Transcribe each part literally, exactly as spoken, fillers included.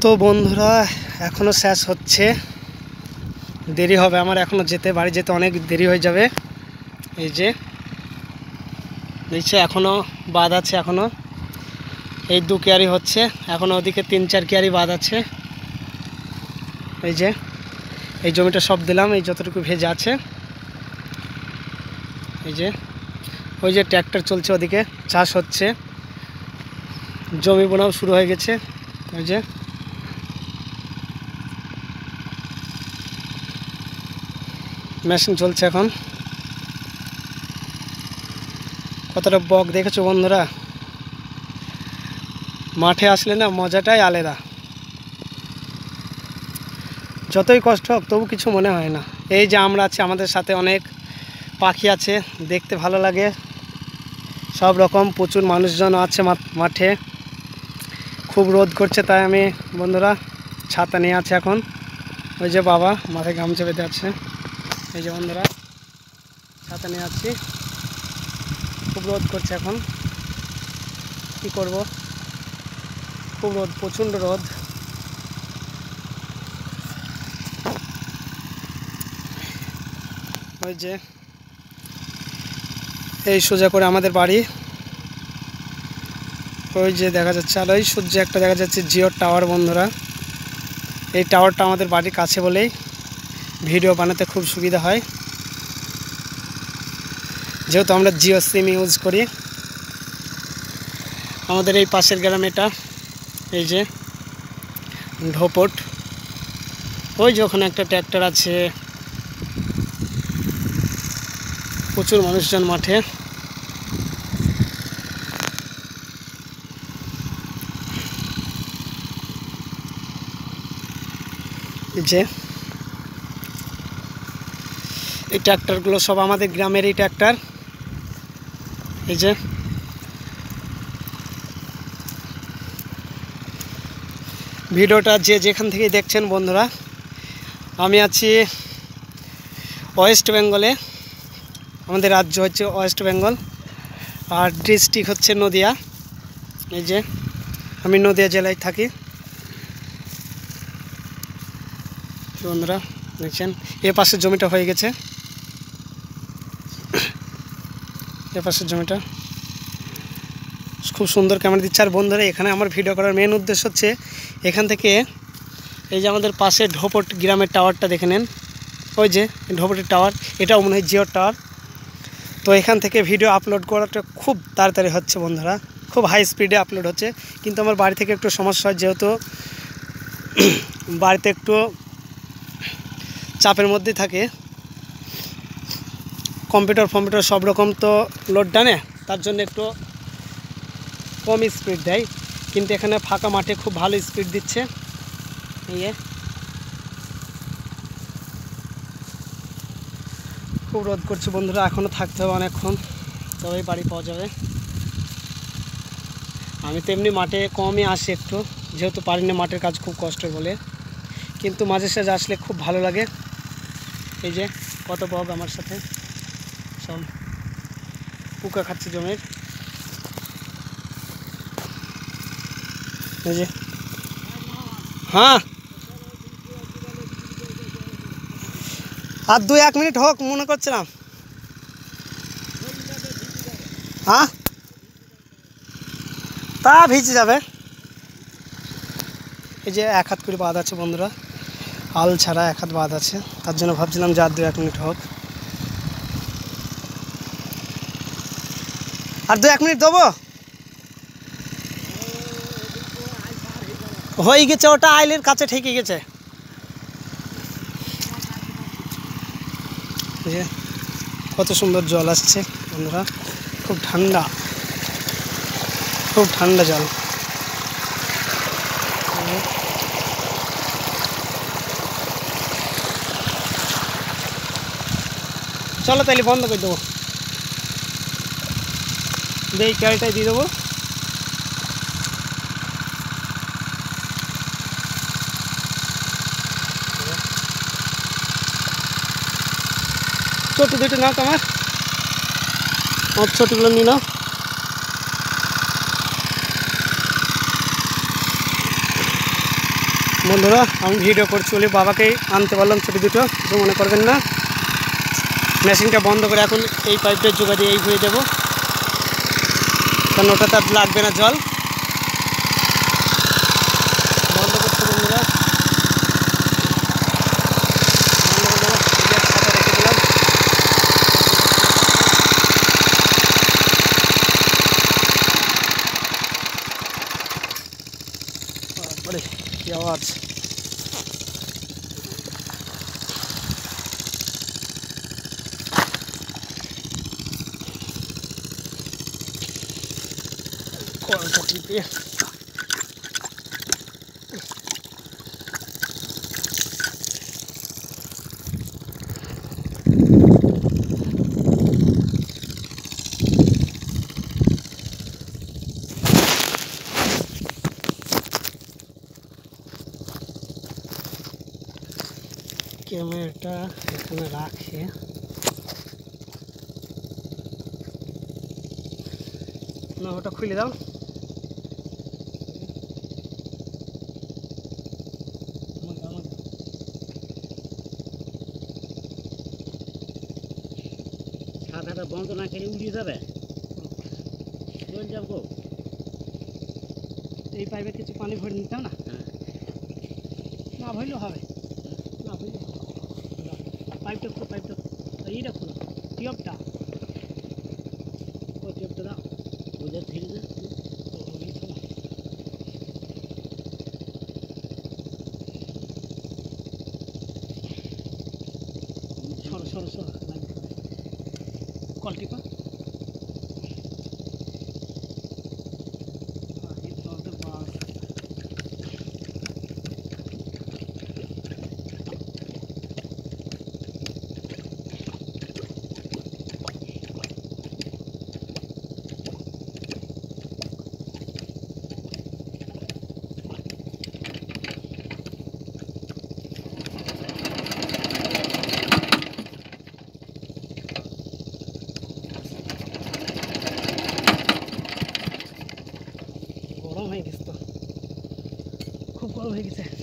তো বন্ধুরা এখনো শেষ হচ্ছে, দেরি হবে আমার এখনো যেতে, বাড়ি যেতে অনেক দেরি হয়ে যাবে। এই যে দেখছি এখনো বাদ আছে, এখনো এই দু কিয়ারি হচ্ছে, এখনো ওদিকে তিন চার কিয়ারি বাদ আছে। এই যে এই জমিটা সব দিলাম, এই যতটুকু ভেজা আছে। এই যে ওই যে ট্র্যাক্টর চলছে, ওদিকে চাষ হচ্ছে, জমি বোনাও শুরু হয়ে গেছে। ওই যে মেশিন চলছে এখন। কতটা বক দেখেছো বন্ধুরা, মাঠে আসলে না মজাটাই আলাদা। যতই কষ্ট হোক তবু কিছু মনে হয় না। এই যে আমরা আছি, আমাদের সাথে অনেক পাখি আছে, দেখতে ভালো লাগে। সব রকম প্রচুর মানুষজন আছে মাঠে। খুব রোদ করছে, তাই আমি বন্ধুরা ছাতা নিয়ে আছে এখন। ওই যে বাবা মাথায় গামছা বেঁধে আছে। এই যে বন্ধুরা ছাতা নিয়ে আছি, খুব রোদ করছে এখন, কি করব, খুব রোদ, প্রচণ্ড রোদ। ওই যে এই সোজা করে আমাদের বাড়ি, ওই যে দেখা যাচ্ছে, আর ওই সূর্য একটা দেখা যাচ্ছে জিওর টাওয়ার। বন্ধুরা এই টাওয়ারটা আমাদের বাড়ির কাছে বলেই ভিডিও বানাতে খুব সুবিধা হয়, যেহেতু আমরা জিও সিম ইউজ করি। আমাদের এই পাশের গ্রামে এটা, এই যে ঢোপট, ওই যে ওখানে একটা ট্র্যাক্টর আছে, প্রচুর মানুষজন মাঠে। যে এই ট্র্যাক্টরগুলো সব আমাদের গ্রামের এই ট্র্যাক্টর। এই যে ভিডিওটা যে যেখান থেকে দেখছেন বন্ধুরা, আমি আছি ওয়েস্ট বেঙ্গলে, আমাদের রাজ্য হচ্ছে ওয়েস্ট বেঙ্গল, আর ডিস্ট্রিক্ট হচ্ছে নদিয়া। এই যে আমি নদিয়া জেলায় থাকি। বন্ধুরা দেখছেন এ পাশের জমিটা হয়ে গেছে, এ পাশের জমিটা খুব সুন্দর ক্যামেরা দিচ্ছে। আর বন্ধুরা এখানে আমার ভিডিও করার মেন উদ্দেশ্য হচ্ছে, এখান থেকে এই যে আমাদের পাশে ঢোপট গ্রামের টাওয়ারটা দেখে নেন, ওই যে ঢোপটের টাওয়ার, এটাও মনে হয় জিওর টাওয়ার। তো এখান থেকে ভিডিও আপলোড করাটা খুব তাড়াতাড়ি হচ্ছে বন্ধুরা, খুব হাই স্পিডে আপলোড হচ্ছে। কিন্তু আমার বাড়ি থেকে একটু সমস্যা হয়, যেহেতু বাড়িতে একটু চাপের মধ্যে থাকে, কম্পিউটার ফম্পিউটার সব রকম তো লোড টানে, তার জন্য একটু কম স্পিড দেয়। কিন্তু এখানে ফাঁকা মাঠে খুব ভালো স্পিড দিচ্ছে। এই খুব রোদ করছে বন্ধুরা, এখনও থাকতে হবে অনেকক্ষণ, তবেই বাড়ি পাওয়া যাবে। আমি তো এমনি মাঠে কমই আসি একটু, যেহেতু পারি না মাঠের কাজ, খুব কষ্ট বলে, কিন্তু মাঝে সাঝে আসলে খুব ভালো লাগে। এই যে কত বক আমার সাথে, সব পোকা খাচ্ছে জমির। এই যে হ্যাঁ, আর দুই এক মিনিট হোক মনে করছিলাম। হ্যাঁ তা ভিজে যাবে। এই যে এক হাত করে বাঁধ আছে বন্ধুরা, আল ছাড়া এক হাত বাঁধ আছে, তার জন্য ভাবছিলাম যে আর দু এক মিনিট হোক। আর দু এক মিনিট দেবো, হয়ে গেছে, ওটা আইলের কাছে ঠেকে গেছে। যে কত সুন্দর জল আসছে বন্ধুরা, খুব ঠান্ডা, খুব ঠান্ডা জল। চলো তাহলে বন্ধ করে দেবো, এই ক্যারিটাই দিয়ে দেবো। ছোটো দুটো নাও তোমার, আমার ছোটোগুলো নিয়ে নাও। বন্ধুরা আমি ভিডিও করছি বলে বাবাকেই আনতে পারলাম ছোটো দুটো, কিছু মনে করবেন না। মেশিনটা বন্ধ করে এখন এই পাইপের যোগা দিয়ে এই ভরে দেবো, কারণ ওটা তার লাগবে না জল। বন্ধ করছি বন্ধুরা, বন্ধ করে দেবো। ছাতা রেখে দিলাম। বাবারে কি আওয়াজ! কলটা টিপে ক্যামেরাটা এখানে রাখে, না ওটা খুলে দাও। ছাতাটা বন্ধ না করে উড়িয়ে যাবে, চলে যাবো। এই পাইপে কিছু পানি ভরে নিতে হবে না? হ্যাঁ, না ভরলেও হবে, না ভরলেও হবে। পাইপটা খুলো, পাইপটা এইটা খুলো, টিউবটা, ওই টিউবটা দাও। ওদের ফিরে না সরো সরো সরো, কল টিপা। গরম হয়ে গেছে তো, খুব গরম হয়ে গেছে।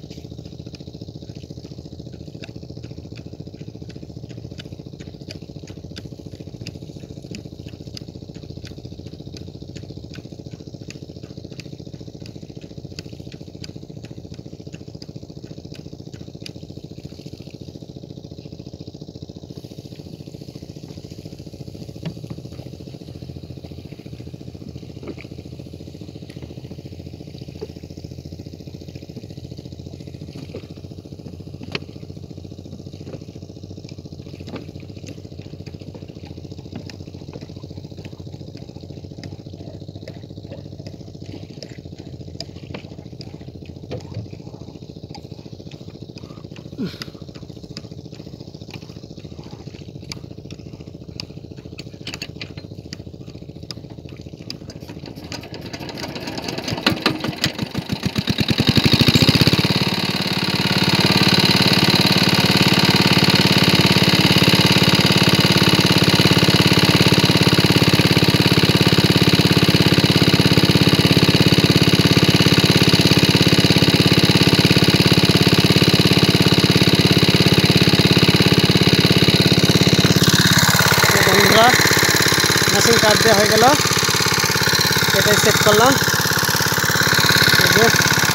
মেশিন কাট দেওয়া হয়ে গেল, এটাই চেক করলাম। এই যে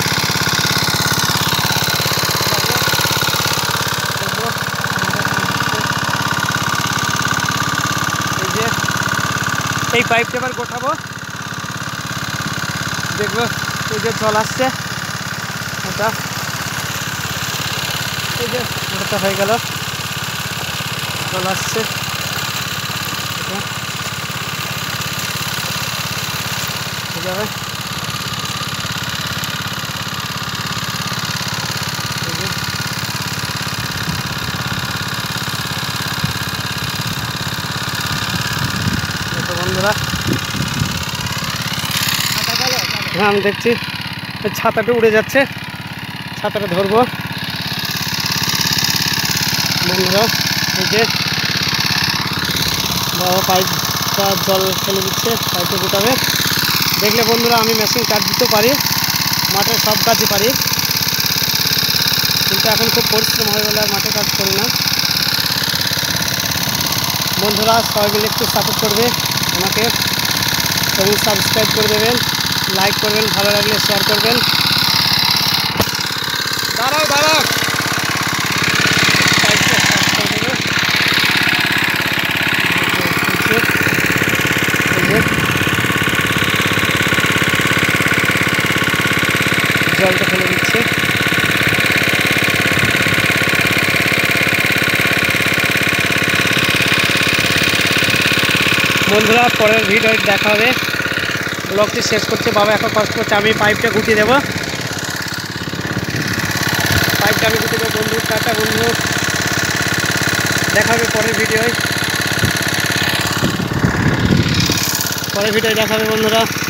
এই যে এই পাইপটা এবার গোটাবো, দেখবো এই যে জল আসছে, ওটা এই যে ওটা হয়ে গেল, জল আসছে। যাবে বন্ধুরা, হ্যাঁ আমি দেখছি ছাতাটা উড়ে যাচ্ছে, ছাতাটা ধরবো বন্ধুরা। এই যে বাবা পাইপটা জল ফেলে দিচ্ছে, পাইপটা গোটাবে। দেখলে বন্ধুরা আমি মেশিন কাট দিতে পারি, মাঠের সব কাজই পারি। কিন্তু এখন খুব পরিশ্রম হয় বলে আর মাঠে কাজ করি না। বন্ধুরা সবাই মিলে একটু সাপোর্ট করবে আমাকে এবং সাবস্ক্রাইব করে দেবেন, লাইক করবেন, ভালো লাগলে শেয়ার করবেন। দাঁড়াও দাঁড়াও জলটা ফেলে দিচ্ছে। বন্ধুরা পরের ভিডিও দেখা হবে। ব্লগটি শেষ করছে, বাবা এখন কষ্ট করছে, আমি পাইপটা গুটিয়ে দেবো। পাইপটা আমি গুটিয়ে দেবো। বন্ধু টাটা বন্ধু, দেখা হবে পরের ভিডিওয়। পরের ভিডিওয় দেখা হবে বন্ধুরা।